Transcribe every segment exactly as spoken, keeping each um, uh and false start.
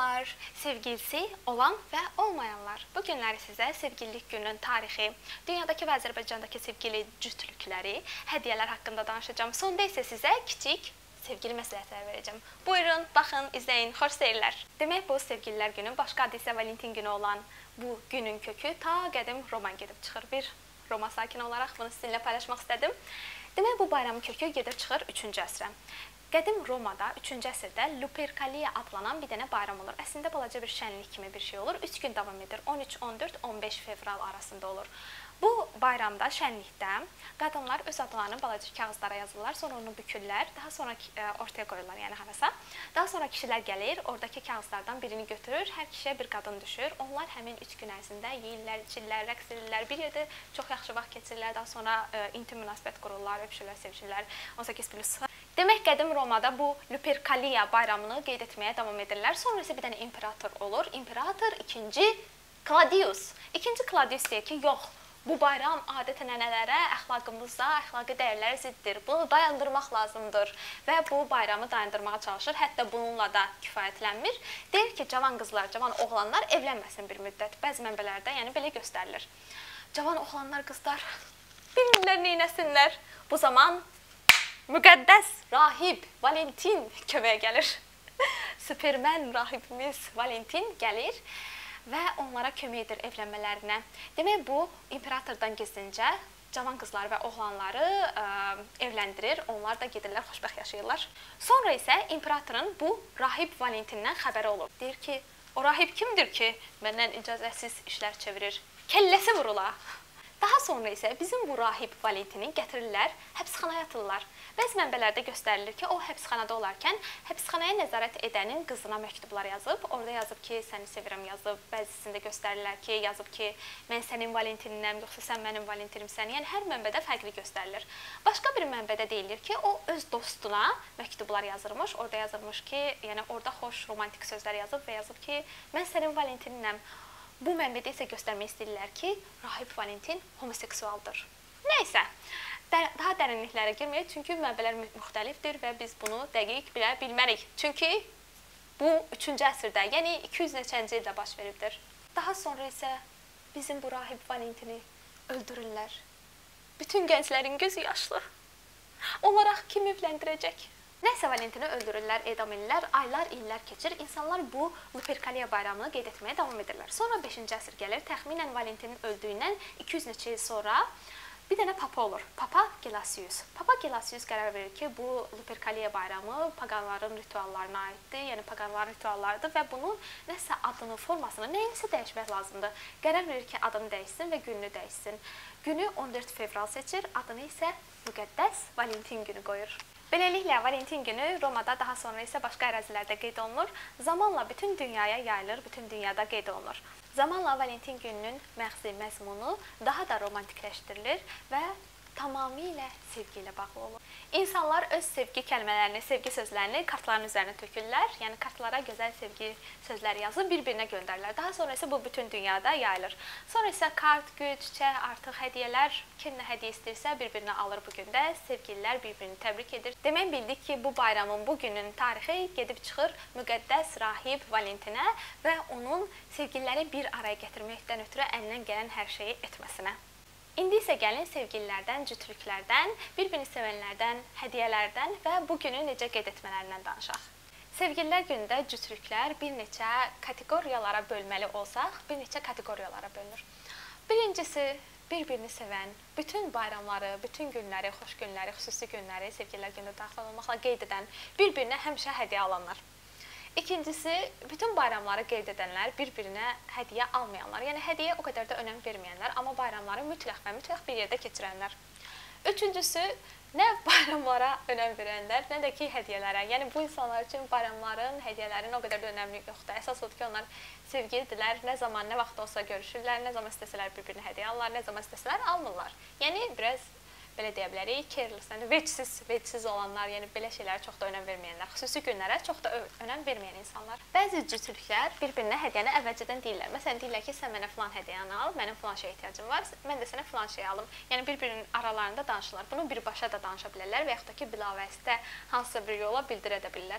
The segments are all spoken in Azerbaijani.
Salamlar, sevgilisi olan və olmayanlar. Bu günləri sizə sevgililik gününün tarixi, dünyadakı və Azərbaycandakı sevgili cütlükləri, hədiyyələr haqqında danışacağım. Sonda isə sizə kiçik sevgili məsləhətləri verəcəm. Buyurun, baxın, izləyin, xoş seyirlər. Demək, bu sevgililər günü, başqa adı isə Valentin günü olan bu günün kökü ta qədim Roman gedib çıxır. Bir Roma sakini olaraq bunu sizinlə paylaşmaq istədim. Demək, bu bayramın kökü gedib çıxır üçüncü əsrə. Qədim Romada üçüncü əsrdə Lupercalia adlanan bir dənə bayram olur. Əslində balaca bir şənlik kimi bir şey olur. üç gün davam edir. on üç, on dörd, on beş fevral arasında olur. Bu bayramda, şənlikdə qadınlar öz adlarını balaca kağızlara yazırlar, sonra onu bükürlər, daha sonra e, ortaya qoyurlar, yəni harasa. Daha sonra kişilər gəlir, oradakı kağızlardan birini götürür, hər kişiyə bir qadın düşür. Onlar həmin üç gün ərzində yeyirlər, içirlər, rəqs edirlər, bir yerdə çox yaxşı vaxt keçirirlər, daha sonra e, intim münasibət qururlar, öpüşürlər, sevişirlər. on səkkiz plus. Demək, qədim Romada bu Lupercalia bayramını qeyd etməyə davam edirlər. Sonra isə bir dənə imperator olur. İmperator ikinci Claudius. İkinci Claudius deyir ki, yox, bu bayram adət-ənənələrə, əxlaqımıza, əxlaqi dəyərlərə ziddir. Bunu dayandırmaq lazımdır və bu bayramı dayandırmağa çalışır. Hətta bununla da kifayətlənmir. Deyir ki, cavan qızlar, cavan oğlanlar evlənməsin bir müddət. Bəzi mənbələrdə yəni belə göstərilir. Cavan oğlanlar, qızlar bilmirlər neynəsinlər. Bu zaman müqəddəs rahib Valentin köməyə gəlir. Superman rahibimiz Valentin gəlir və onlara kömək edir evlənmələrinə. Demək, bu imperatordan gizlincə cavan qızlar və oğlanları ə, evləndirir. Onlar da gedirlər, xoşbəxt yaşayırlar. Sonra isə imperatorun bu rahib Valentindən xəbəri olur. Deyir ki, o rahib kimdir ki, məndən icazəsiz işlər çevirir? Kəlləsi vurula. Daha sonra isə bizim bu rahib Valentini gətirirlər, həbsxanaya atırlar. Bəzi mənbələrdə göstərilir ki, o həbsxanada olarkən həbsxanaya nəzarət edənin qızına məktublar yazıb. Orada yazıb ki, səni sevirəm yazıb. Bəzisində göstərirlər ki, yazıb ki, mən sənin Valentininəm, yoxsa sən mənim Valentinimsən. Yəni, hər mənbədə fərqli göstərilir. Başqa bir mənbədə deyilir ki, o öz dostuna məktublar yazırmış. Orada yazırmış ki, yəni orada xoş, romantik sözlər yazıb və yazıb ki, mən sənin Valentininəm. Bu mənbədə isə göstərmək istəyirlər ki, rahib Valentin homoseksualdır. Nəysə, daha dərinliklərə girməyək, çünki mənbələr müxtəlifdir və biz bunu dəqiq bilə bilmərik. Çünki bu üçüncü əsrdə, yəni iki yüz neçənci ildə baş veribdir. Daha sonra isə bizim bu rahib Valentini öldürürlər. Bütün gənclərin gözü yaşlı. Onlara kim evləndirəcək? Nəysə, Valentini öldürürlər, edam edirlər, aylar, illər keçir. İnsanlar bu Lupercalia bayramını qeyd etməyə davam edirlər. Sonra beşinci əsr gəlir, təxminən Valentinin öldüyündən iki yüz neçə il sonra bir dənə papa olur. Papa Gelasius. Papa Gelasius qərar verir ki, bu Lupercalia bayramı paqanların rituallarına aiddir, yəni paqanların rituallarıdır və bunun nəsə adını, formasını, nəyinsə dəyişmək lazımdır. Qərar verir ki, adını dəyişsin və gününü dəyişsin. Günü on dörd fevral seçir, adını isə müqəddəs Valentin günü qoyur. Beləliklə, Valentin günü Romada, daha sonra isə başqa ərazilərdə qeyd olunur. Zamanla bütün dünyaya yayılır, bütün dünyada qeyd olunur. Zamanla Valentin gününün məğzi, məzmunu daha da romantikləşdirilir və tamamilə sevgi ilə bağlı olur. İnsanlar öz sevgi kəlmələrini, sevgi sözlərini kartların üzərinə tökürlər. Yəni, kartlara gözəl sevgi sözləri yazıb bir-birinə göndərirlər. Daha sonra isə bu bütün dünyada yayılır. Sonra isə kart, gül, çiçək, artıq hədiyyələr, kim nə hədiyyə istəyirsə bir-birinə alır bu gündə. Sevgililər bir-birini təbrik edir. Demək bildik ki, bu bayramın, bu günün tarixi gedib çıxır müqəddəs rahib Valentinə və onun sevgililəri bir araya gətirməkdən ötürü əlindən gələn hər şeyi etməsinə. İndi isə gəlin sevgililərdən, cütlüklərdən, bir-birini sevənlərdən, hədiyyələrdən və bu günü necə qeyd etmələrindən danışaq. Sevgililər günündə cütlüklər bir neçə kateqoriyalara bölməli olsaq, bir neçə kateqoriyalara bölünür. Birincisi, bir-birini sevən, bütün bayramları, bütün günləri, xoş günləri, xüsusi günləri sevgililər günündə daxil olmaqla qeyd edən, bir-birinə həmişə hədiyyə alanlar. İkincisi, bütün bayramları qeyd edənlər, bir-birinə hədiyyə almayanlar, yəni hədiyyə o qədər də önəm verməyənlər, amma bayramları mütləq və mütləq bir yerdə keçirənlər. Üçüncüsü, nə bayramlara önəm verənlər, nə də ki, hədiyyələrə. Yəni, bu insanlar üçün bayramların, hədiyyələrin o qədər də önəmli yoxdur. Əsas odur ki, onlar sevgilidirlər, nə zaman, nə vaxt olsa görüşürlər, nə zaman istəsələr bir-birinə hədiyyə alırlar, nə zaman istəsələr almırlar. Yəni, biraz belə deyə bilərik, careless, yəni vecsiz, vecsiz olanlar, yəni belə şeylərə çox da önəm verməyənlər, xüsusi günlərə çox da önəm verməyən insanlar. Bəzi cütlüklər bir-birinə hədiyyəni əvvəlcədən deyirlər. Məsələn, deyirlər ki, sən mənə filan hədiyyəni al, mənim filan şeyə ehtiyacım var, mən də sənə filan şey alım. Yəni, bir-birinin aralarında danışırlar. Bunu birbaşa da danışa bilərlər və yaxud da ki, bilavasitə hansısa bir yola bildirə də bilirlər.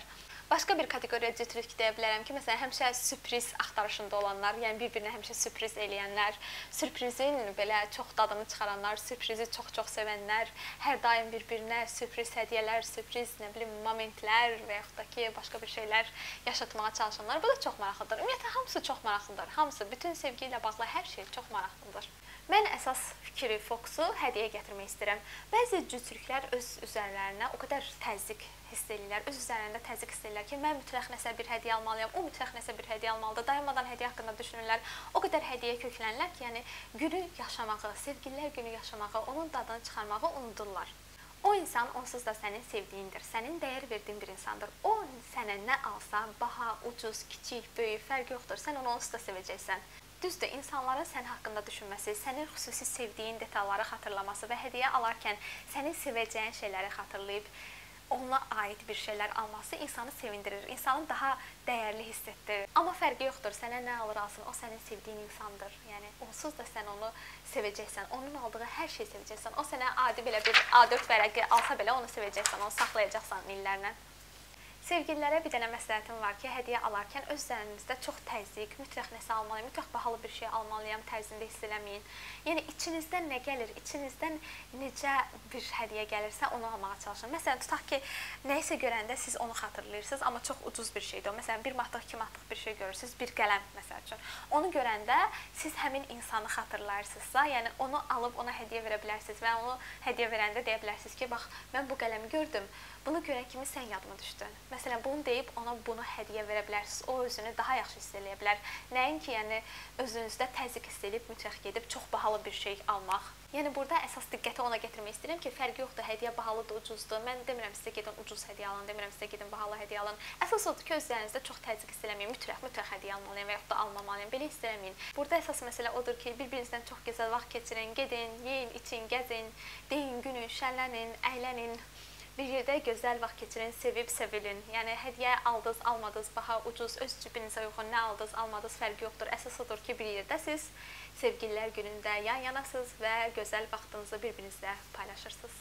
Başqa bir kateqoriyaya cütlük deyə bilərəm ki, məsələn, həmişə sürpriz axtarışında olanlar, yəni bir-birinə həmişə sürpriz eləyənlər, sürprizin belə çox dadını çıxaranlar, sürprizi çox-çox sevənlər, hər daim bir-birinə sürpriz hədiyyələr, sürpriz, nə bilim, momentlər və yaxud da ki, başqa bir şeylər yaşatmağa çalışanlar. Bu da çox maraqlıdır. Ümumiyyətlə, hamısı çox maraqlıdır. Hamısı, bütün sevgi ilə bağlı hər şey çox maraqlıdır. Mən əsas fikri, fokusu hədiyə gətirmək istəyirəm. Bəzi cütlüklər öz üzərlərinə o qədər təzyiq hiss edirlər, öz üzərlərində təzyiq hiss edirlər ki, mən mütləq nəsə bir hədiyyə almalıyam, o mütləq nəsə bir hədiyyə almalıdır. Dayanmadan hədiyyə haqqında düşünürlər. O qədər hədiyyəyə köklənirlər ki, yəni günü yaşamağı, sevgililər günü yaşamağı, onun dadını çıxarmağı unudurlar. O insan onsuz da sənin sevdiyindir, sənin dəyər verdiyin bir insandır. O sənə nə alsa, baha, ucuz, kiçik, böyük, fərq yoxdur. Sən onu onsuz da sevəcəksən. Düzdür, insanların sən haqqında düşünməsi, sənin xüsusi sevdiyin detalları xatırlaması və hədiyyə alarkən sənin sevəcəyin şeyləri xatırlayıb ona aid bir şeylər alması insanı sevindirir, insanı daha dəyərli hiss etdirir. Amma fərqi yoxdur, sənə nə alır alsın, o sənin sevdiyin insandır. Yəni, onsuz da sən onu sevəcəksən, onun aldığı hər şeyi sevəcəksən. O sənə adi belə bir A dörd vərəqi alsa belə onu sevəcəksən, onu saxlayacaqsan illərlə. Sevgililərə bir dənə məsləhətim var ki, hədiyyə alarkən öz üzərinizdə çox təzyiq, mütləq nəsə almalıyım, mütləq bahalı bir şey almalıyam tərzində hiss eləməyin. Yəni, içinizdən nə gəlir, içinizdən necə bir hədiyyə gəlirsə, onu almağa çalışın. Məsələn, tutaq ki, nəyisə görəndə siz onu xatırlayırsınız, amma çox ucuz bir şeydir o. Məsələn, bir manatlıq, iki manatlıq bir şey görürsünüz, bir qələm, məsəl üçün. Onu görəndə siz həmin insanı xatırlayırsınızsa, yəni onu alıb ona hədiyyə verə bilərsiniz və onu hədiyyə verəndə deyə bilərsiniz ki, bax, mən bu qələmi gördüm, bunu görən kimi sən yadıma düşdün. Məsələn, bunu deyib ona bunu hədiyyə verə bilərsiniz. O özünü daha yaxşı hiss eləyə bilər. Nəinki, yəni özünüzdə təzyiq hiss edib mütləq gedib çox bahalı bir şey almaq. Yəni burada əsas diqqəti ona gətirmək istəyirəm ki, fərqi yoxdur, hədiyyə bahalıdır, ucuzdur. Mən demirəm sizə gedin ucuz hədiyyə alın, demirəm sizə gedin bahalı hədiyyə alın. Əsas odur ki, öz üzərinizdə çox təzyiq hiss eləməyin, mütləq, mütləq hədiyyə almalıyam və yaxud da almamalıyam. Belə hiss eləməyin. Burada əsas məsələ odur ki, bir-birinizdən çox gözəl vaxt keçirin, gedin, yeyin, için, gəzin, deyin, günün, şənlənin, əylənin. Bir yerdə gözəl vaxt keçirin, sevib, sevilin. Yəni, hədiyyə aldınız, almadınız, baha, ucuz, öz cibinizə uyğun nə aldınız, almadınız, fərqi yoxdur. Əsas odur ki, bir yerdə siz sevgililər günündə yan-yanasınız və gözəl vaxtınızı bir-birinizlə paylaşırsınız.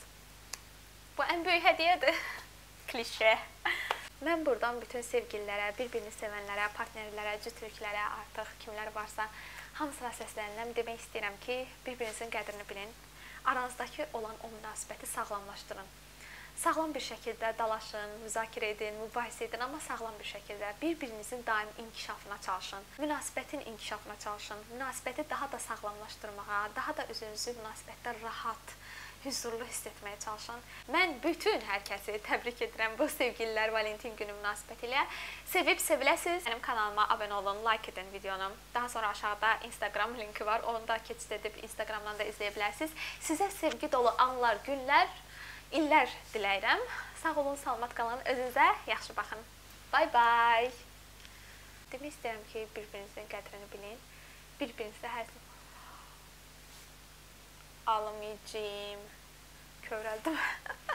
Bu ən böyük hədiyyədir. Klişe. Mən buradan bütün sevgililərə, bir-birini sevənlərə, partnerlərə, cütlüklərə, artıq kimlər varsa, hamısına səslənirəm. Demək istəyirəm ki, bir-birinizin qədrini bilin. Aranızdakı olan o münasibəti sağlamlaşdırın. Sağlam bir şəkildə dalaşın, müzakirə edin, mübahisə edin, amma sağlam bir şəkildə bir-birinizin daim inkişafına çalışın. Münasibətin inkişafına çalışın. Münasibəti daha da sağlamlaşdırmağa, daha da özünüzü münasibətdə rahat, huzurlu hiss etməyə çalışın. Mən bütün hər kəsi təbrik edirəm bu sevgililər Valentin günü münasibəti ilə. Sevib seviləsiniz. Mənim kanalıma abunə olun, like edin videonu. Daha sonra aşağıda Instagram linki var. Onu da keçid edib Instagramdan da izləyə bilərsiniz. Sizə sevgi dolu anlar, günlər, İllər diləyirəm. Sağ olun, salamat qalın. Özünüzə yaxşı baxın. Bye bye. Demək istəyirəm ki, bir-birinizin qədrini bilin. Bir-birinizə hər zaman almayacağım. Kövrəldim.